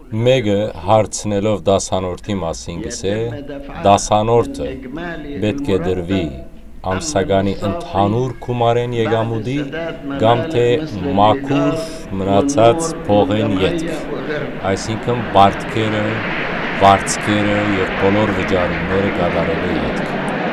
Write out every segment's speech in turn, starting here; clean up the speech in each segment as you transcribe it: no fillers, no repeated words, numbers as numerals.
Մեկը հարցնելով դասանորդի մասին գսե, դասանորդը պետք է դրվի ամսագանի ընդհանուր գումարեն եկամուտի կամ թե մաքուր մնացած փողեն ետք, այսինքն բարդքերը, վարձքերը եւ բոլոր վճարումները կատարելու ետք։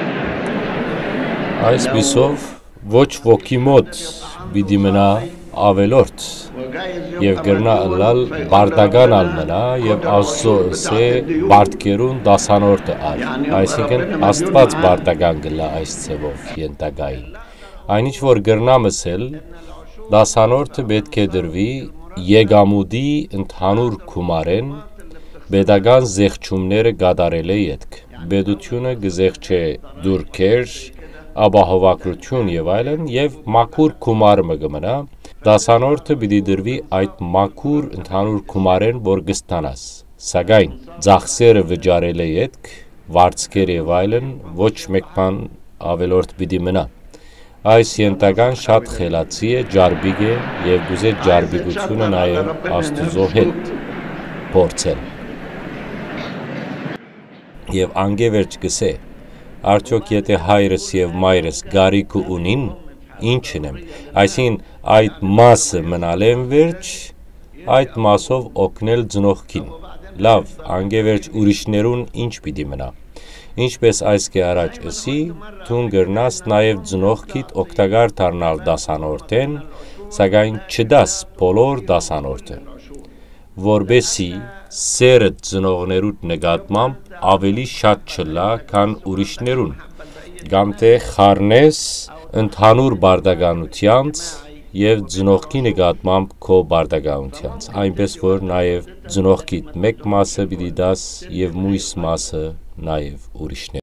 Այսպիսով ոչ ոքի մոտ պիտի մնա ավելորդ եւ գրնա ըլլալ բարդական ալնելա եւ Աստծո ըսե բարդքերուն դասանորդը ալ, այսինքն Աստված բարդական գլա այս ցևով ենտագային։ Այնինչ որ գրնա մսել, դասանորդը պետք է դրվի եկամուտի ընդհանուր գումարեն պետական զեղչումները կատարել է ետք։ Պետությունը կզեղչե դուրքեր, ապահովագրություն եւ այլն եւ մաքուր գումարը կմնա, դասանորդը պիտի դրվի այդ մաքուր ընդհանուր գումարեն, որ կստանաս, սակայն ծախսերը վճարել է ետք, վարձքեր եւ այլն ոչ մեկ բան ավելորդ պիտի մնա։ Այս ենտական շատ խելացի է, ջարբիկ է եւ գուզե ջարբիկությունը նաեւ Աստուծո հետ փորձել։ Եվ անգևերջ գսե, արդյոք եթե հայրս եւ մայրս գարիք ունին, ինչն եմ, այսին այդ մասը մնալ եմ վերջ, այդ մասով օգնել ծնողքին, լավ, անգևերջ ուրիշներուն ինչ պիտի մնա, ինչպես այս կե առաջ ըսի, թուն գրնաս նաեւ ծնողքիդ օգտակար դառնալ դասանորդեն, սակայն չդաս բոլոր դասանորդը, որբեսի սերը ծնողներուդ նկատմամբ ավելի շատ չլա, քան ուրիշներուն, կամ թե խառնես ընդհանուր բարդականությանց եւ ծնողքի նկատմամբ քո բարդականությանց, այնպես որ նաեւ ծնողքիդ մեկ մասը պիտի դաս եւ մույս մասը նաեւ ուրիշներ